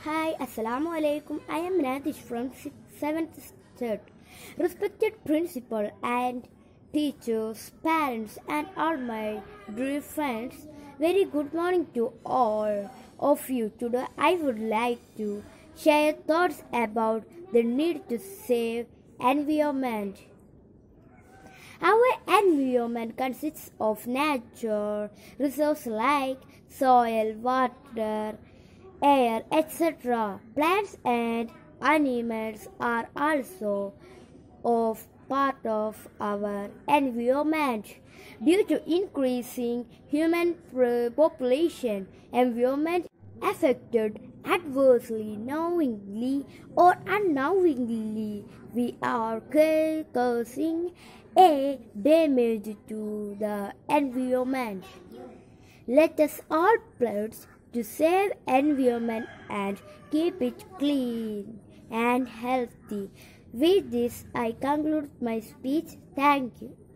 Hi, Assalamu alaikum. I am Nadish from 7th Third. Respected principal and teachers, parents, and all my dear friends, very good morning to all of you. Today, I would like to share thoughts about the need to save environment. Our environment consists of natural resources like soil, water, air, etc. Plants and animals are also of part of our environment. Due to increasing human population, environment affected adversely, knowingly or unknowingly, we are causing a damage to the environment. Let us all pledge to save environment and keep it clean and healthy. With this, I conclude my speech. Thank you.